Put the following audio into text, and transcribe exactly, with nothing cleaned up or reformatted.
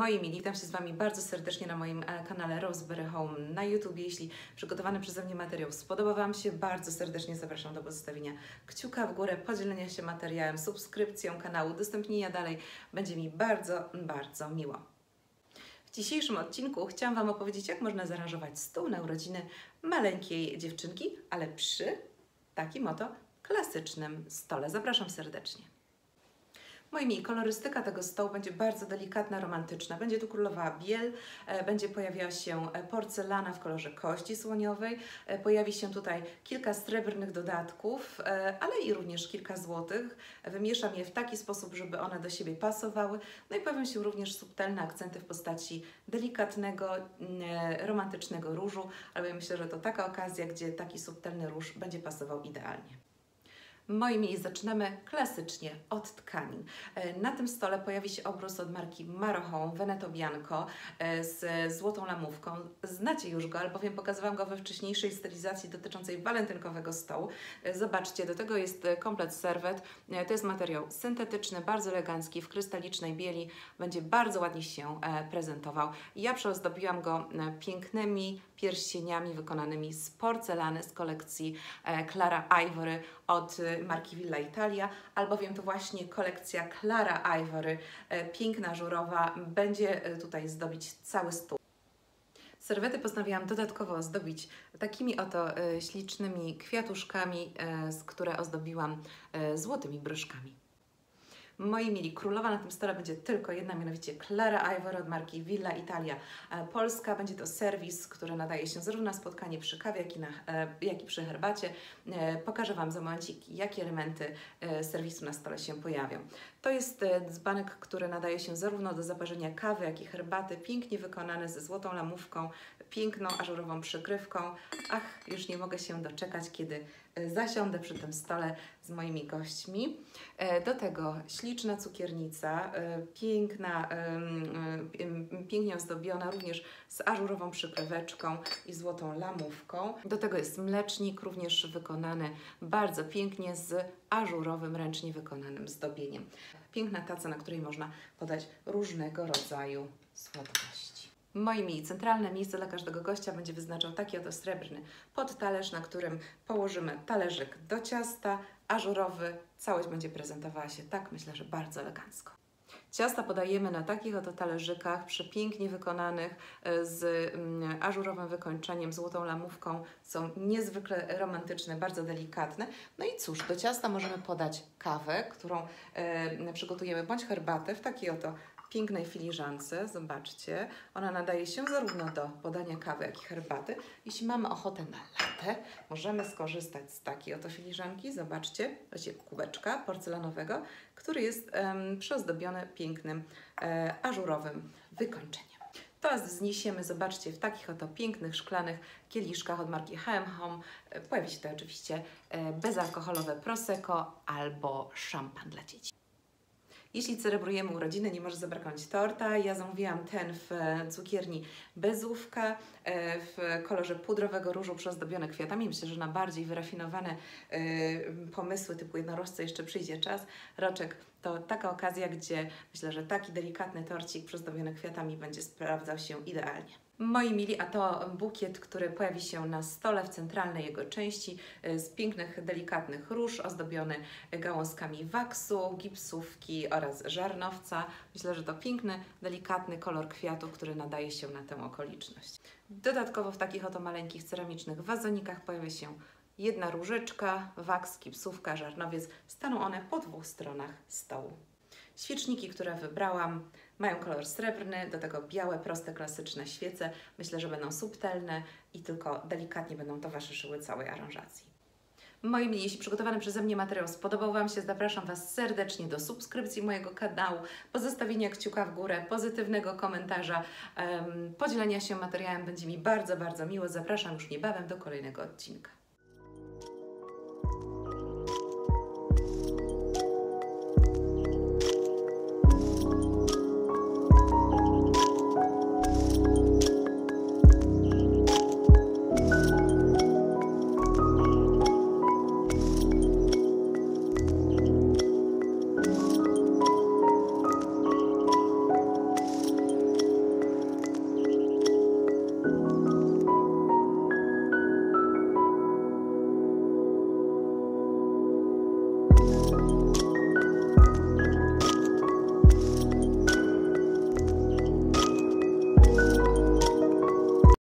Moi mili, witam się z Wami bardzo serdecznie na moim kanale Roseberry Home na YouTube. Jeśli przygotowany przeze mnie materiał spodobał Wam się, bardzo serdecznie zapraszam do pozostawienia kciuka w górę, podzielenia się materiałem, subskrypcją kanału, udostępnienia dalej. Będzie mi bardzo, bardzo miło. W dzisiejszym odcinku chciałam Wam opowiedzieć, jak można zaaranżować stół na urodziny maleńkiej dziewczynki, ale przy takim oto klasycznym stole. Zapraszam serdecznie. Moi mili, kolorystyka tego stołu będzie bardzo delikatna, romantyczna. Będzie tu królowała biel, e, będzie pojawiała się porcelana w kolorze kości słoniowej, e, pojawi się tutaj kilka srebrnych dodatków, e, ale i również kilka złotych. Wymieszam je w taki sposób, żeby one do siebie pasowały. No i pojawią się również subtelne akcenty w postaci delikatnego, e, romantycznego różu, ale myślę, że to taka okazja, gdzie taki subtelny róż będzie pasował idealnie. Moi mili, zaczynamy klasycznie od tkanin. Na tym stole pojawi się obrus od marki Marochon Veneto Bianco z złotą lamówką. Znacie już go, albowiem pokazywałam go we wcześniejszej stylizacji dotyczącej walentynkowego stołu. Zobaczcie, do tego jest komplet serwet. To jest materiał syntetyczny, bardzo elegancki, w krystalicznej bieli. Będzie bardzo ładnie się prezentował. Ja przyozdobiłam go pięknymi pierścieniami wykonanymi z porcelany z kolekcji Clara Ivory od marki Villa Italia, albowiem to właśnie kolekcja Clara Ivory, piękna, żurowa, będzie tutaj zdobić cały stół. Serwety postanowiłam dodatkowo ozdobić takimi oto ślicznymi kwiatuszkami, które ozdobiłam złotymi broszkami. Moi mili, królowa na tym stole będzie tylko jedna, mianowicie Clara Ivory od marki Villa Italia Polska. Będzie to serwis, który nadaje się zarówno na spotkanie przy kawie, jak i, na, jak i przy herbacie. Pokażę Wam za momencik, jakie elementy serwisu na stole się pojawią. To jest dzbanek, który nadaje się zarówno do zaparzenia kawy, jak i herbaty. Pięknie wykonany ze złotą lamówką, piękną ażurową przykrywką. Ach, już nie mogę się doczekać, kiedy zasiądę przy tym stole z moimi gośćmi. Do tego śliczna cukiernica, piękna, pięknie ozdobiona również z ażurową przykryweczką i złotą lamówką. Do tego jest mlecznik, również wykonany bardzo pięknie z ażurowym, ręcznie wykonanym zdobieniem. Piękna taca, na której można podać różnego rodzaju słodkości. Moi mili, centralne miejsce dla każdego gościa będzie wyznaczał taki oto srebrny podtalerz, na którym położymy talerzyk do ciasta, ażurowy. Całość będzie prezentowała się tak, myślę, że bardzo elegancko. Ciasta podajemy na takich oto talerzykach, przepięknie wykonanych, z ażurowym wykończeniem, złotą lamówką. Są niezwykle romantyczne, bardzo delikatne. No i cóż, do ciasta możemy podać kawę, którą e, przygotujemy, bądź herbatę w takiej oto pięknej filiżance. Zobaczcie, ona nadaje się zarówno do podania kawy, jak i herbaty. Jeśli mamy ochotę na latte, możemy skorzystać z takiej oto filiżanki. Zobaczcie, właściwie kubeczka porcelanowego, który jest um, przyozdobiony pięknym e, ażurowym wykończeniem. Teraz zniesiemy, zobaczcie, w takich oto pięknych szklanych kieliszkach od marki H and M Home. Pojawi się tutaj oczywiście e, bezalkoholowe prosecco albo szampan dla dzieci. Jeśli celebrujemy urodziny, nie może zabraknąć torta. Ja zamówiłam ten w cukierni Bezówka w kolorze pudrowego różu przyozdobione kwiatami. Myślę, że na bardziej wyrafinowane pomysły typu jednorożce jeszcze przyjdzie czas. Roczek to taka okazja, gdzie myślę, że taki delikatny torcik przyozdobiony kwiatami będzie sprawdzał się idealnie. Moi mili, a to bukiet, który pojawi się na stole w centralnej jego części z pięknych, delikatnych róż, ozdobiony gałązkami waksu, gipsówki oraz żarnowca. Myślę, że to piękny, delikatny kolor kwiatu, który nadaje się na tę okoliczność. Dodatkowo w takich oto maleńkich ceramicznych wazonikach pojawia się jedna różyczka, waks, gipsówka, żarnowiec. Staną one po dwóch stronach stołu. Świeczniki, które wybrałam, mają kolor srebrny, do tego białe, proste, klasyczne świece. Myślę, że będą subtelne i tylko delikatnie będą towarzyszyły całej aranżacji. Moi mili, jeśli przygotowany przeze mnie materiał spodobał Wam się, zapraszam Was serdecznie do subskrypcji mojego kanału, pozostawienia kciuka w górę, pozytywnego komentarza, um, podzielenia się materiałem. Będzie mi bardzo, bardzo miło. Zapraszam już niebawem do kolejnego odcinka.